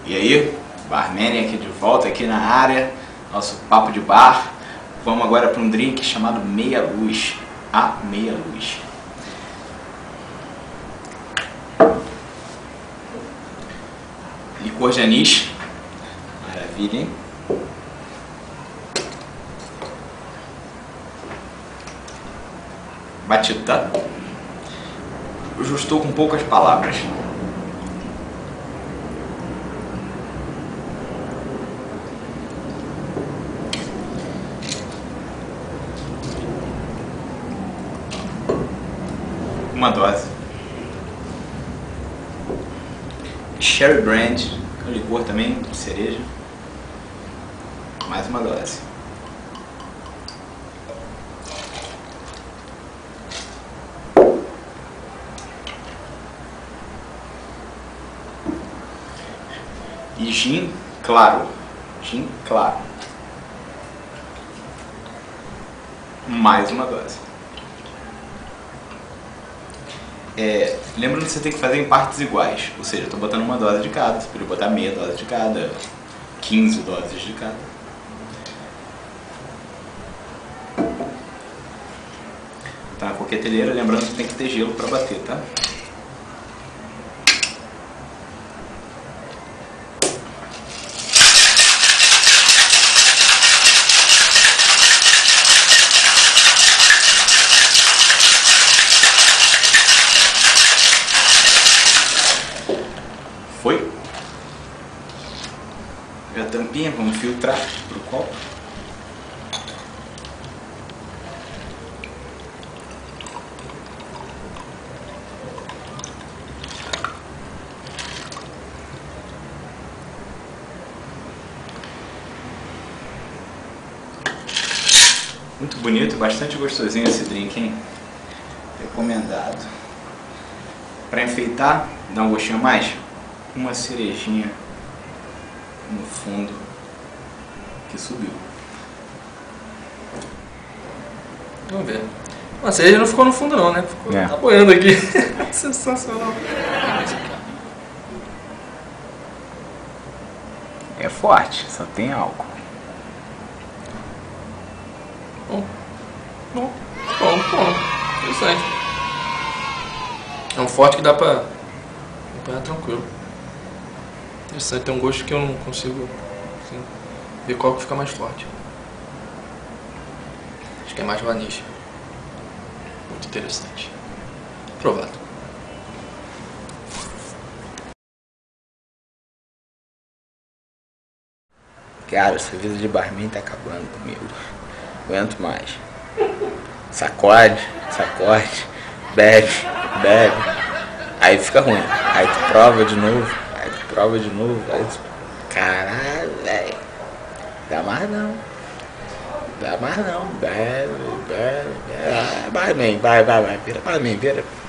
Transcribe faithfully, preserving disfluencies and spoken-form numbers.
E aí, Barman aqui de volta, aqui na área, nosso papo de bar. Vamos agora para um drink chamado Meia Luz, a Meia Luz. Licor de anis, maravilha, hein? Batida. Eu já estou com poucas palavras. Uma dose. Cherry Brand, um licor também de cereja. Mais uma dose. E gin claro. Gin claro. Mais uma dose. É, lembrando que você tem que fazer em partes iguais, ou seja, eu estou botando uma dose de cada, você pode botar meia dose de cada, quinze doses de cada. Tá na coqueteleira, lembrando que tem que ter gelo para bater, tá? Foi? E a tampinha, vamos filtrar para o copo. Muito bonito, bastante gostosinho esse drink, hein? Recomendado. Para enfeitar, dar um gostinho a mais, uma cerejinha no fundo que subiu. Vamos ver. A cereja não ficou no fundo não, né? Ficou, é. Tá boiando aqui. Sensacional. É forte, só tem álcool. Bom, bom, bom, bom. Interessante. É um forte que dá pra acompanhar tranquilo. Interessante, tem um gosto que eu não consigo assim, ver qual que fica mais forte. Acho que é mais vanilla. Muito interessante. Provado. Cara, essa vida de barman tá acabando comigo. Não aguento mais. Sacode, sacode, bebe, bebe. Aí fica ruim. Aí tu prova de novo. Aí tu prova de novo. Aí tu... Caralho, velho. Dá mais não. Dá mais não. Bebe, bebe, bebe. Ah, barman, vai, vai, vai. Vira barman, vira.